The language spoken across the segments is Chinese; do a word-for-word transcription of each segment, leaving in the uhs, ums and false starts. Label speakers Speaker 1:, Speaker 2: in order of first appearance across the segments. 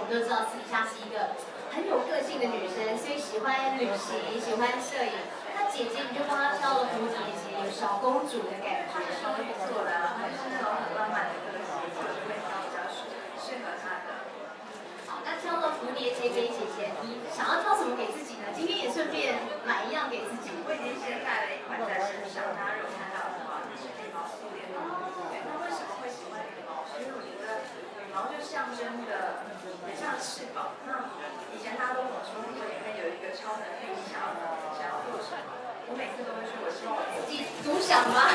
Speaker 1: 们都知道私底下是一个很有个性的女生，所以喜欢旅行，喜欢摄影。那姐姐你就帮她挑了蝴蝶结，有小公主的感觉。
Speaker 2: 没错的，她就是那种很浪漫的个性，所以我就会挑比较适适合她的。
Speaker 1: 好，那挑了蝴蝶结给姐姐，你想要挑什么给自己呢？今天也顺便买一样给自己。
Speaker 2: 我已经先带了一款在身上，大家如果看到的话，就是羽毛素连的。对，那为什么会喜欢羽毛？是因为我觉得羽毛就象征的很像翅膀。那以前大家都跟我说，如果你们有一个超能力，你想要想要做什么？我每次都会说，我希望我自己
Speaker 1: 独享吗？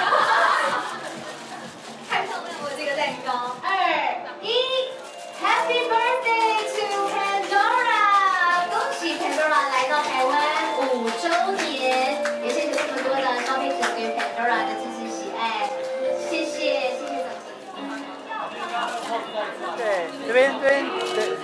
Speaker 1: 太漂亮了，这个蛋糕。二一 ，Happy birthday to Pandora！ 恭喜 Pandora 来到台湾五周年，也谢谢这么多的消费者对 Pandora 的支持喜爱，谢谢谢谢总经理。
Speaker 3: 对，这边这边对。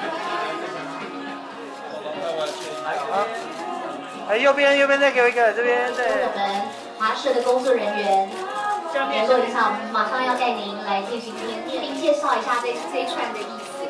Speaker 3: 好。哎，右边右边再给我一个，这边对。
Speaker 1: 我们华社的工作人员联络一下，我们马上要带您来进行听听您介绍一下这这一串的意思。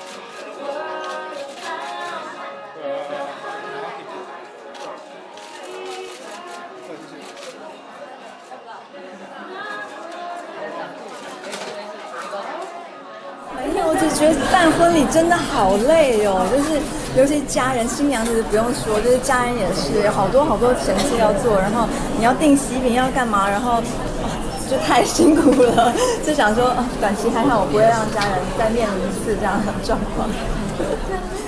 Speaker 4: 没有，我只觉得办婚礼真的好累哦，就是尤其家人，新娘子不用说，就是家人也是有好多好多程序要做，然后你要订喜饼要干嘛，然后、哦、就太辛苦了，就想说、哦、短期还好，我不会让家人再面临一次这样的状况。